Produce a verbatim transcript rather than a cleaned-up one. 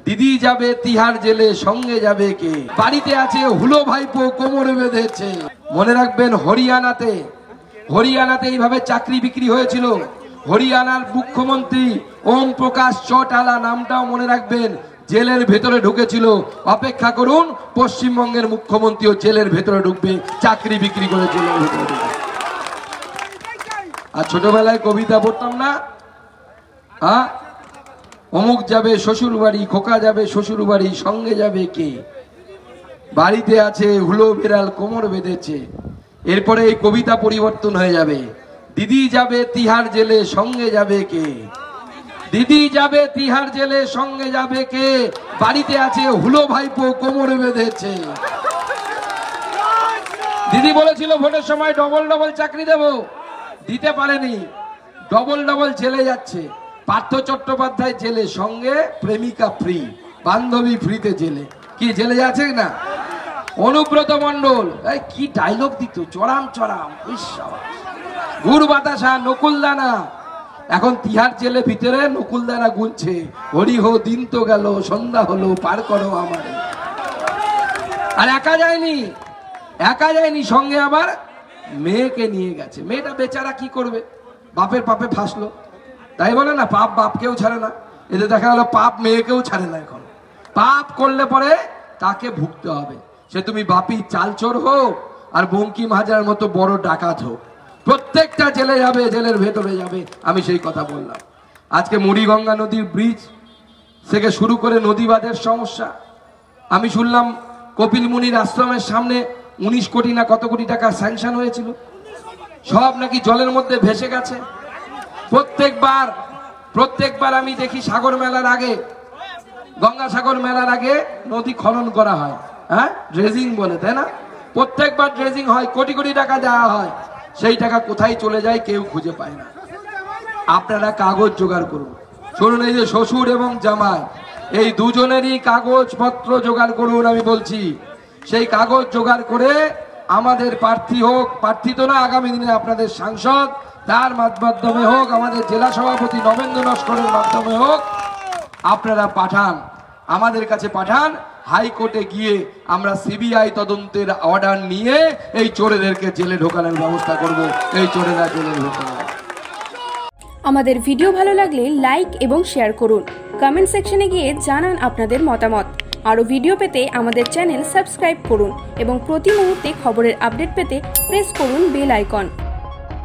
দিদি যাবে তিহার জেলে, সঙ্গে যাবে কে? বাড়িতে আছে হুলো ভাইপো, কোমরে বেঁধেছে। মনে রাখবেন হরিয়ানাতে হরিয়ানাতে এইভাবে চাকরি বিক্রি হয়েছিল। হরিয়ানার মুখ্যমন্ত্রী ওম প্রকাশ চৌটালা, নামটাও মনে রাখবেন, জেলের ভেতরে ঢুকেছিল। অপেক্ষা করুন, পশ্চিমবঙ্গের মুখ্যমন্ত্রীও জেলের ভেতরে ঢুকবে, চাকরি বিক্রি করে জেলের ভেতরে ঢুকবে। আর ছোটবেলায় কবিতা পড়তাম না, হ্যাঁ, অমুক যাবে শ্বশুর বাড়ি, খোকা যাবে শ্বশুর বাড়ি, সঙ্গে যাবে কে? বাড়িতে আছে হুলো বিড়াল, কোমর বেঁধেছে। এরপরে এই কবিতা পরিবর্তন হয়ে যাবে, দিদি যাবে তিহার জেলে, সঙ্গে যাবে কে? দিদি যাবে তিহার জেলে, সঙ্গে যাবে কে? বাড়িতে আছে হুলো ভাইপো, কোমরে বেঁধেছে। দিদি বলেছিল ভোটের সময় ডবল ডবল চাকরি দেব, দিতে পারেনি, ডবল ডবল জেলে যাচ্ছে। পার্থ চট্টোপাধ্যায় জেলে, সঙ্গে প্রেমিকা ফ্রি, বান্ধবী ফ্রিতে জেলে। কি জেলে যাচ্ছে না? অনুব্রত মন্ডল কি ডায়লগ দিত, চড়াম চড়াম, গুড় বাতাসা, নকুলদানা। এখন তিহার জেলে ভিতরে নকুলদানা গুনছে, হরি হো দিন তো গেল, সন্ধ্যা হলো, পার করো আমার। আর একা যায়নি, একা যায়নি, সঙ্গে আবার মেয়েকে নিয়ে গেছে। মেয়েটা বেচারা কি করবে, বাপের পাপে ফাঁসলো। তাই বলে না, পাপ বাপকেও ছাড়ে না। এতে দেখা গেল পাপ মেয়েকেও ছাড়ে না। এখন পাপ করলে পরে তাকে ভুগতে হবে, সে তুমি বাপি চালচোর হোক আর বঙ্কিম হাজরার মতো বড় ডাকাত হোক, প্রত্যেকটা জেলে যাবে, জেলের ভেতরে যাবে। আমি সেই কথা বললাম। আজকে মুড়িগঙ্গা নদীর ব্রিজ থেকে শুরু করে নদীবাদের সমস্যা, আমি শুনলাম কপিল মুনির আশ্রমের সামনে উনিশ কোটি না কত কোটি টাকা স্যাংশন হয়েছিল, সব নাকি জলের মধ্যে ভেসে গেছে। প্রত্যেকবার প্রত্যেকবার আমি দেখি সাগর মেলার আগে, গঙ্গাসাগর মেলার আগে নদী খনন করা হয়, হ্যাঁ, ড্রেজিং বলে, তাই না? প্রত্যেকবার ড্রেজিং হয়, কোটি কোটি টাকা দেওয়া হয়, সেই টাকা কোথায় চলে যায় কেউ খুঁজে পায় না। আপনারা কাগজ জোগাড় করুন। শুনুন, এই যে শ্বশুর এবং জামাই, এই দুজনেরই কাগজপত্র জোগাড় করুন। আমি বলছি, সেই কাগজ জোগাড় করে আমাদের প্রার্থী হোক, প্রার্থী তো না, আগামী দিনে আপনাদের সাংসদ, তার মাধ্যমে হোক, আমাদের জেলা সভাপতি নবেন্দ্র নস্করের মাধ্যমে হোক, আপনারা পাঠান, আমাদের কাছে পাঠান। হাইকোর্টে গিয়ে আমরা সিবিআই তদন্তের অর্ডার নিয়ে এই চোরেদেরকে জেলে ঢোকানোর ব্যবস্থা করব। এই চোরেরা জেলে ঢোকানো। আমাদের ভিডিও ভালো লাগলে লাইক এবং শেয়ার করুন। কমেন্ট সেকশনে গিয়ে জানান আপনাদের মতামত। আরও ভিডিও পেতে আমাদের চ্যানেল সাবস্ক্রাইব করুন এবং প্রতি মুহূর্তে খবরের আপডেট পেতে প্রেস করুন বেল আইকন।